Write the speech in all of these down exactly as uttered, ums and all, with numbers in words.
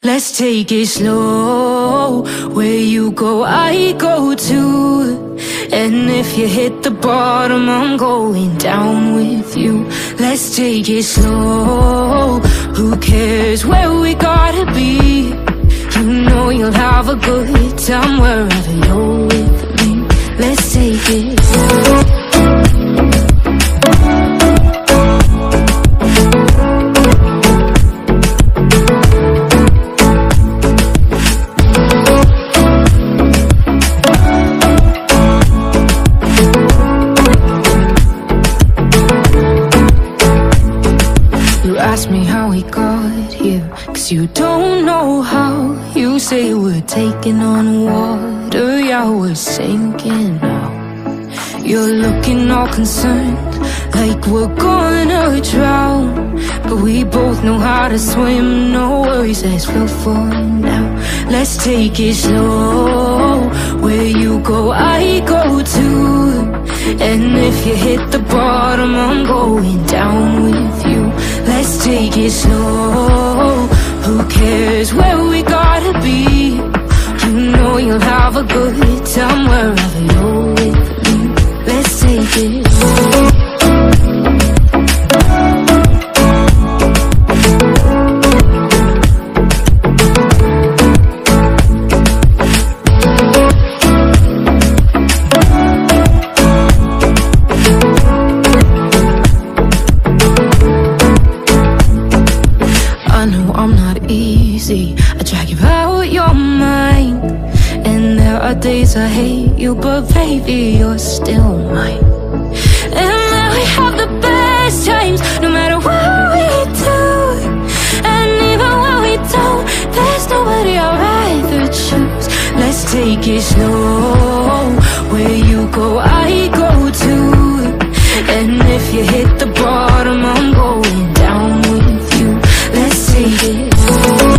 Let's take it slow. Where you go, I go too. And if you hit the bottom, I'm going down with you. Let's take it slow. Who cares where we gotta be? You know you'll have a good time wherever you're with me. Let's take it slow. Ask me how we got here, cause you don't know how. You say we're taking on water, yeah, we're sinking now. You're looking all concerned, like we're gonna drown. But we both know how to swim, no worries, let's float for now. Let's take it slow. Where you go, I go too. And if you hit the bottom, I'm going down with you. Let's take it slow. Who cares where we gotta be? You know you'll have a good time wherever you're with me. Let's take it slow. I'm not easy, I drag you out your mind. And there are days I hate you, but baby, you're still mine. And now we have the best times, no matter what we do. And even when we don't, there's nobody I'd rather choose. Let's take it slow. Where you go, I go too. And if you hit the bottom, I'm going down with you. Let's take it slow.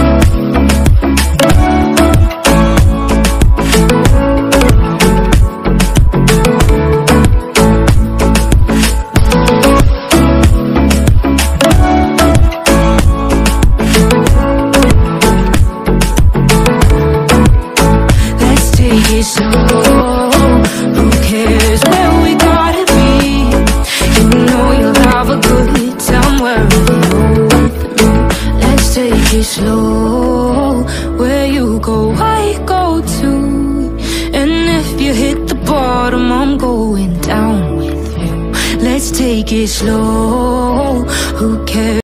Let's take it slow. Who cares where we gotta be? You know you'll have a good time wherever you're with me. Let's take it slow. Where you go, I go too. And if you hit the bottom, I'm going down with you. Let's take it slow. Who cares?